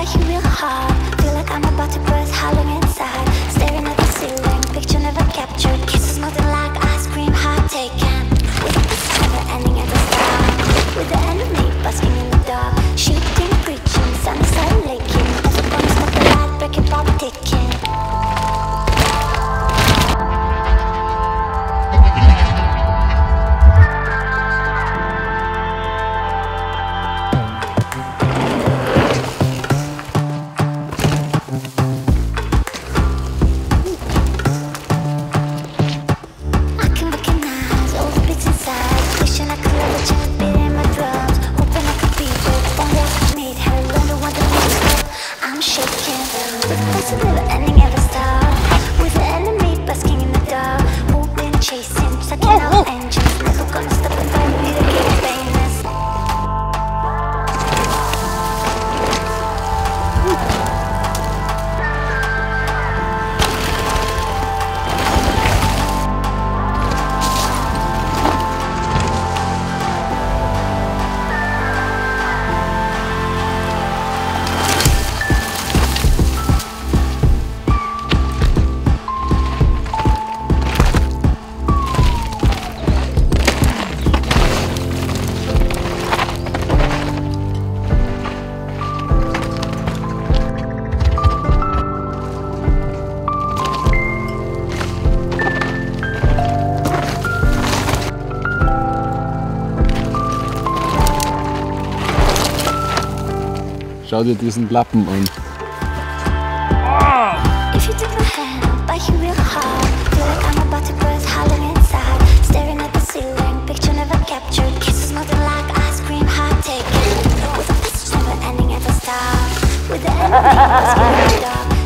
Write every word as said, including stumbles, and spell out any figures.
bite you real hard. Feel like I'm about to burst, howling inside. Staring at the ceiling, picture never captured. Kisses nothing like ice cream, heart taken. With a kiss never ending at the start. With the enemy basking in the dark. Shooting, preaching, sunset laking. Never gonna stop the light, breaking, pop ticking. Schau dir diesen Lappen an. If you took my hand, bite you real hard. Feel like I'm about to burst, howling inside. Staring at the ceiling, picture never captured. Kisses nothing like ice cream, heart taken. With a message never ending at the start. With the enemy basking in the dark.